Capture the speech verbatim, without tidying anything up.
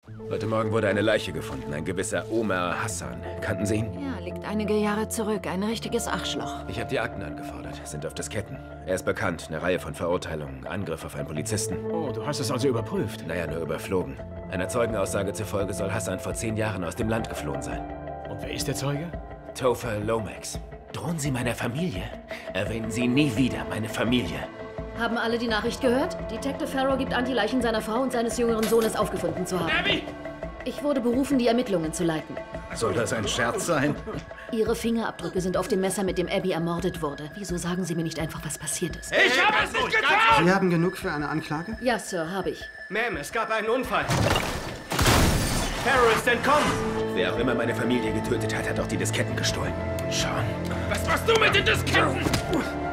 Heute Morgen wurde eine Leiche gefunden, ein gewisser Omar Hassan. Kannten Sie ihn? Ja, liegt einige Jahre zurück. Ein richtiges Arschloch. Ich habe die Akten angefordert, sind auf Disketten. Er ist bekannt, eine Reihe von Verurteilungen, Angriff auf einen Polizisten. Oh, du hast es also überprüft? Naja, nur überflogen. Einer Zeugenaussage zufolge soll Hassan vor zehn Jahren aus dem Land geflohen sein. Und wer ist der Zeuge? Topher Lomax. Drohen Sie meiner Familie. Erwähnen Sie nie wieder meine Familie. Haben alle die Nachricht gehört? Detective Farrow gibt an, die Leichen seiner Frau und seines jüngeren Sohnes aufgefunden zu haben. Abby! Ich wurde berufen, die Ermittlungen zu leiten. Soll das ein Scherz sein? Ihre Fingerabdrücke sind auf dem Messer, mit dem Abby ermordet wurde. Wieso sagen Sie mir nicht einfach, was passiert ist? Ich habe es nicht getan! Sie haben genug für eine Anklage? Ja, Sir, habe ich. Ma'am, es gab einen Unfall. Farrow ist entkommen. Wer auch immer meine Familie getötet hat, hat auch die Disketten gestohlen. Sean. Was machst du mit den Disketten?